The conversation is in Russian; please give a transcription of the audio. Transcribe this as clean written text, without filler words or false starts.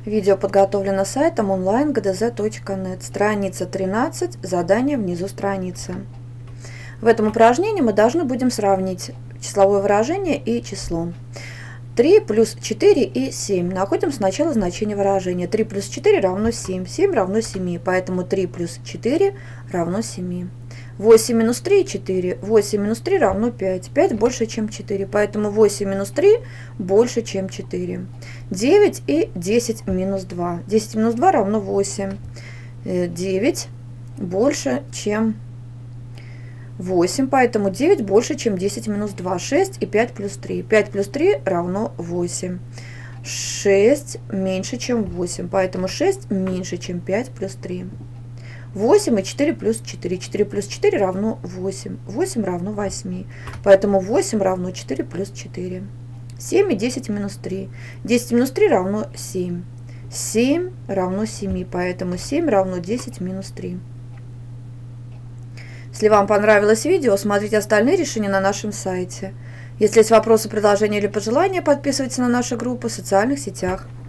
Видео подготовлено сайтом online.gdz.net. Страница 13, задание внизу страницы. В этом упражнении мы должны будем сравнить числовое выражение и число. 3 плюс 4 и 7. Находим сначала значение выражения. 3 плюс 4 равно 7. 7 равно 7, поэтому 3 плюс 4 равно 7. 8 минус 3 – 4. 8 минус 3 равно 5. 5 больше, чем 4, поэтому 8 минус 3 больше, чем 4. 9 и 10 минус 2. 10 минус 2 равно 8. 9 больше, чем 8, поэтому 9 больше, чем 10 минус 2. 6 и 5 плюс 3. 5 плюс 3 равно 8. 6 меньше, чем 8, поэтому 6 меньше, чем 5 плюс 3. 8 и 4 плюс 4. 4 плюс 4 равно 8. 8 равно 8. Поэтому 8 равно 4 плюс 4. 7 и 10 минус 3. 10 минус 3 равно 7. 7 равно 7. Поэтому 7 равно 10 минус 3. Если вам понравилось видео, смотрите остальные решения на нашем сайте. Если есть вопросы, предложения или пожелания, подписывайтесь на наши группы в социальных сетях.